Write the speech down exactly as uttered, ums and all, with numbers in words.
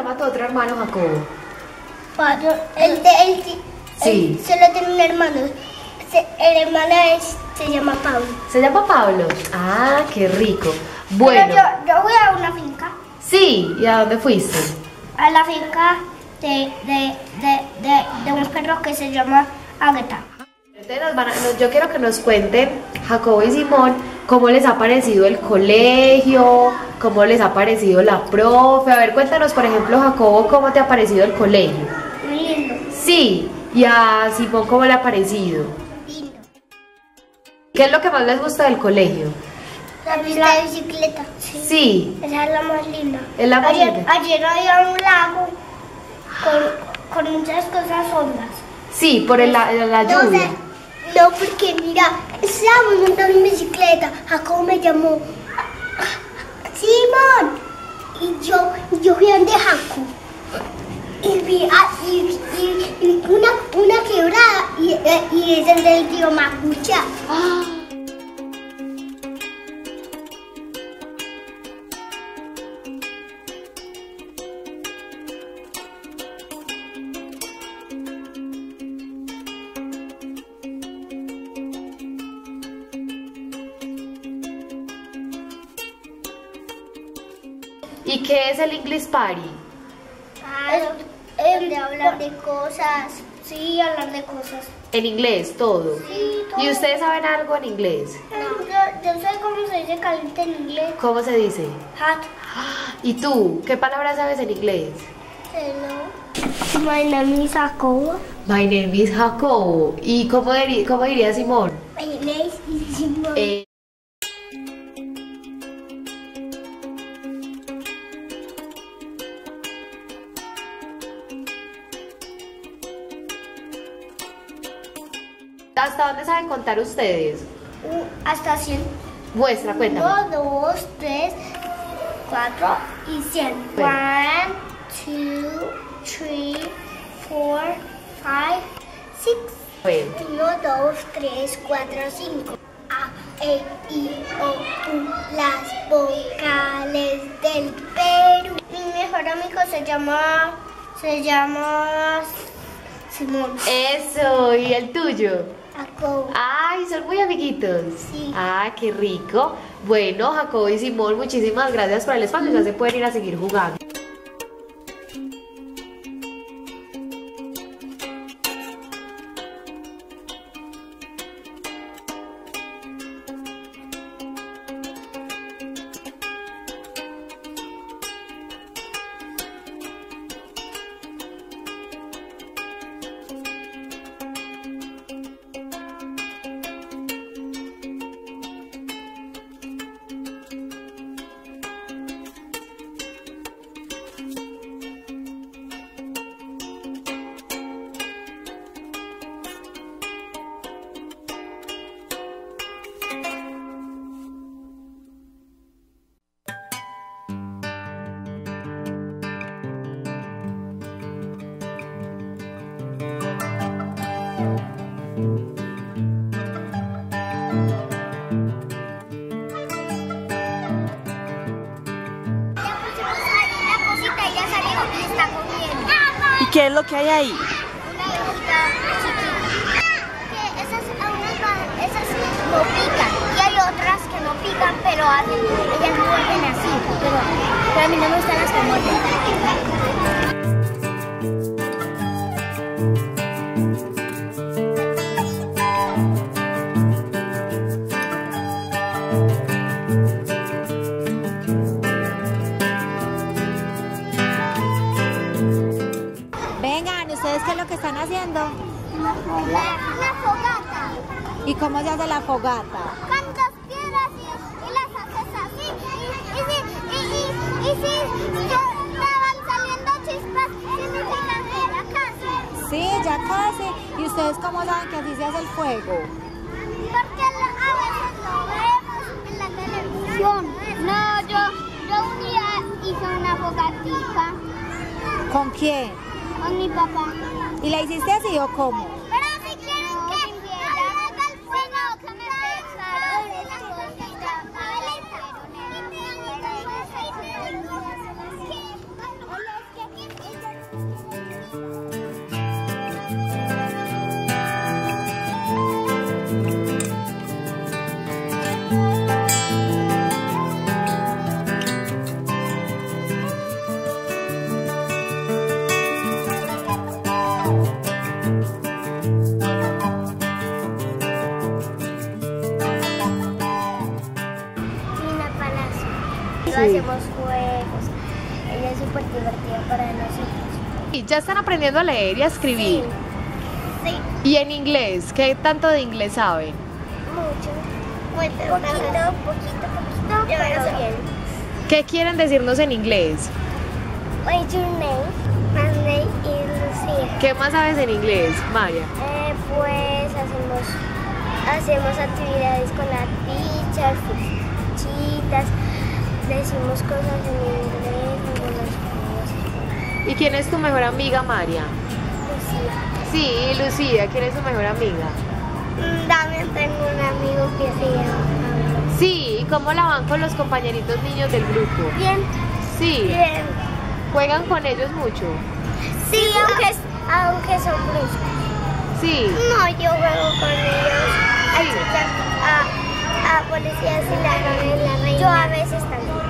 llama tu otro hermano, Jacobo? Pablo, el de él, Sí. él solo tiene un hermano. Se- El hermano es, se llama Pablo. ¿Se llama Pablo? Ah, qué rico. Bueno, Pero yo, yo voy a una finca. sí, ¿y a dónde fuiste? A la finca de, de, de, de, de un perro que se llama Águeda. Entonces nos van a- nos- yo quiero que nos cuenten, Jacobo y Simón, cómo les ha parecido el colegio, cómo les ha parecido la profe. A ver, cuéntanos, por ejemplo, Jacobo, ¿cómo te ha parecido el colegio? Muy lindo. Sí, y a Simón, ¿cómo le ha parecido? Lindo. ¿Qué es lo que más les gusta del colegio? La pista de bicicleta. Sí. Sí, Esa es la más linda. es la más ayer, linda. ayer había un lago con, con muchas cosas hondas. Sí, por el, la, la No, lluvia. sé, no, porque mira, estábamos montando en bicicleta. Jacobo me llamó. Simón. Y yo, yo fui donde Jacobo. Y vi, ah, y, y- y una, una quebrada. Y, eh, y es el del tío Macucha. Ah, ¿y qué es el English Party? Es, de hablar de cosas. Sí, hablar de cosas. En inglés, todo. Sí, todo. ¿Y ustedes saben algo en inglés? No, yo, yo sé cómo se dice caliente en inglés. ¿Cómo se dice? Hot. ¿Y tú? ¿Qué palabra sabes en inglés? Hello. My name is Jacobo. My name is Jacobo. ¿Y cómo, diri- cómo diría Simón? My name is Simón. Eh, ¿Hasta dónde saben contar ustedes? Uh, hasta cien. Muestra, cuéntame. Uno, dos, tres, cuatro y cien. Bueno. One, two, three, four, five, six. Bueno. Uno, dos, tres, cuatro, cinco. A, E, I, O, U, las vocales del Perú. Mi mejor amigo se llama, se llama Simón. Eso, ¿y el tuyo? Jacobo. Ay, son muy amiguitos. Sí. Ah, qué rico. Bueno, Jacobo y Simón, muchísimas gracias por el espacio. Ya se pueden ir a seguir jugando. ¿Y qué es lo que hay ahí? Una hojita chiquita. Que esas, algunas va- esas no pican y hay otras que no pican, pero hacen, ellas muerden así. Pero, pero a mí no me gustan las que muerden. Vengan, ¿ustedes qué es lo que están haciendo? Una fogata. ¿Y cómo se hace la fogata? Con dos piedras y, y las haces así. Y, y, si- y, y, y si te van saliendo chispas, significa que ya casi. Sí, ya casi. ¿Y ustedes cómo saben que así se hace el fuego? Porque lo- a veces lo vemos en la televisión. No, yo, yo un día hice una fogatica ¿Con quién? con mi papá. ¿Y la hiciste así o cómo? Pero si quieren que no le haga el fuego, que me prepararon la cosita. hacemos juegos. Ella es súper divertida para nosotros. ¿Y ya están aprendiendo a leer y a escribir? Sí. ¿Y en inglés? ¿Qué tanto de inglés saben? Mucho. Poquito, poquito, poquito, pero bien. ¿Qué quieren decirnos en inglés? What's your name? My name is Lucía. ¿Qué más sabes en inglés, María? Eh, pues hacemos, hacemos actividades con la teacher, fichitas, decimos cosas en inglés, algunas cosas. ¿Y quién es tu mejor amiga, María? Lucía. Sí, Lucía, ¿quién es tu mejor amiga? Mm, También tengo un amigo que se llama Pablo. Sí, ¿y cómo la van con los compañeritos niños del grupo? Bien, Sí, bien. ¿juegan con ellos mucho? Sí, aunque, aunque son bruscos. Sí. No, yo juego con ellos. A Sí. chicas, a, a policías y ladrones, la reina. Yo a veces también.